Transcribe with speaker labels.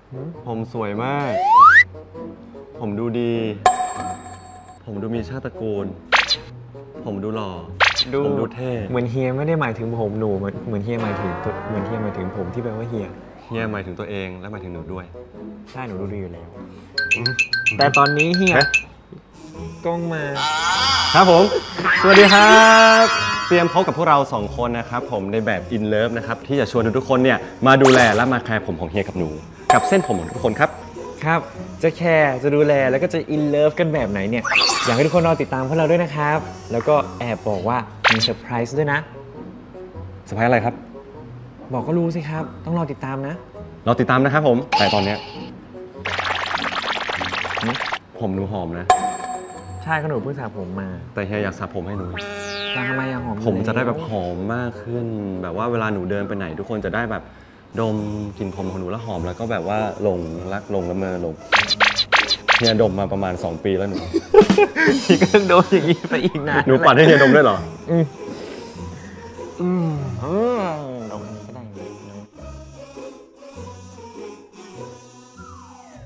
Speaker 1: ผมสวยมาก ผมดูดี ผมดูมีชาติตระกูล ผมดูหล่อผมดูเท่
Speaker 2: เหมือนเฮียไม่ได้หมายถึงผมหนูเหมือนเฮียหมายถึงผมที่แปลว่าเฮีย
Speaker 1: เฮียหมายถึงตัวเองและหมายถึงหนูด้วย
Speaker 2: ใช่หนูดูดีอยู่แล้วแต่ตอนนี้เฮียกล้องมา
Speaker 1: ครับผม สวัสดีครับ เตรียมพบกับพวกเรา2คนนะครับผมในแบบ In Love นะครับที่จะชวนทุกคนเนี่ยมาดูแลและมาแคร์ผมของเฮียกับหนูกับเส้นผมของทุกคนครับ
Speaker 2: ครับจะแคร์จะดูแลแล้วก็จะอินเลิฟกันแบบไหนเนี่ยอยากให้ทุกคนรอติดตามพวกเราด้วยนะครับแล้วก็แอบบอกว่ามีเซอร์ไพรส์ด้วยนะ
Speaker 1: เซอร์ไพรส์อะไรครับ
Speaker 2: บอกก็รู้สิครับต้องรอติดตามนะ
Speaker 1: รอติดตามนะครับผมแต่ตอนเนี้ยผมหนูหอมนะ
Speaker 2: ใช่ก็หนูเพิ่งสระผมมา
Speaker 1: แต่เฮียอยากสระผมให้หนู
Speaker 2: ทำไมยังหอม
Speaker 1: ผมจะได้แบบหอมมากขึ้นแบบว่าเวลาหนูเดินไปไหนทุกคนจะได้แบบดมกลิ่นผมของหนูแล้วหอมแล้วก็แบบว่าหลงรักหลงละเมอหลงเฮียดมมาประมาณ2 ปีแล้วหนู
Speaker 2: พี่ก็ต้องโดนอย่างนี้ไปอีกนาน
Speaker 1: หนูปัดให้เฮียดมด้วยเหรอ